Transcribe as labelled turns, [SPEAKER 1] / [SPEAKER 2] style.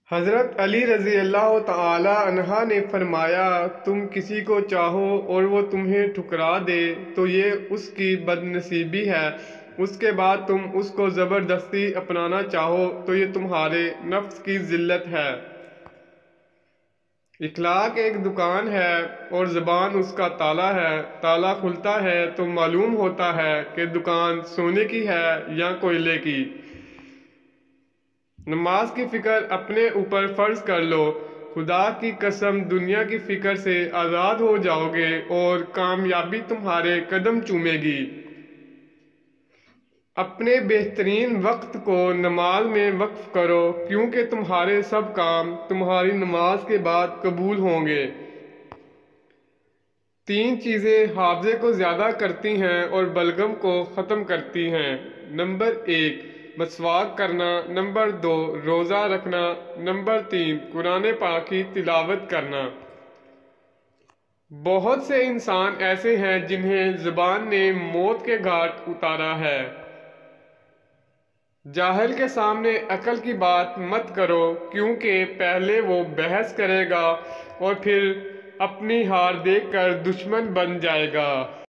[SPEAKER 1] حضرت علی رضی اللہ تعالی عنہ نے فرمایا، تم کسی کو چاہو اور وہ تمہیں ٹھکرا دے تو یہ اس کی بد نصیبی ہے، اس کے بعد تم اس کو زبردستی اپنانا چاہو تو یہ تمہارے نفس کی ذلت ہے۔ اخلاق ایک دکان ہے اور زبان اس کا تالا ہے۔ تالا کھلتا ہے تو معلوم ہوتا ہے کہ دکان سونے کی ہے یا کوئلے کی۔ نماز کی فکر اپنے اوپر فرض کر لو، خدا کی قسم دنیا کی فکر سے آزاد ہو جاؤ گے اور کامیابی تمہارے قدم چومے گی۔ اپنے بہترین وقت کو نماز میں وقف کرو، کیونکہ تمہارے سب کام تمہاری نماز کے بعد قبول ہوں گے۔ 3 چیزیں حافظے کو زیادہ کرتی ہیں اور بلغم کو ختم کرتی ہیں۔ نمبر 1 مسواک کرنا، نمبر 2 روزہ رکھنا، نمبر 3 قرآن پاک کی تلاوت کرنا۔ بہت سے انسان ایسے ہیں جنہیں زبان نے موت کے گھاٹ اتارا ہے۔ جاہل کے سامنے عقل کی بات مت کرو، کیونکہ پہلے وہ بحث کرے گا اور پھر اپنی ہار دیکھ کر دشمن بن جائے گا۔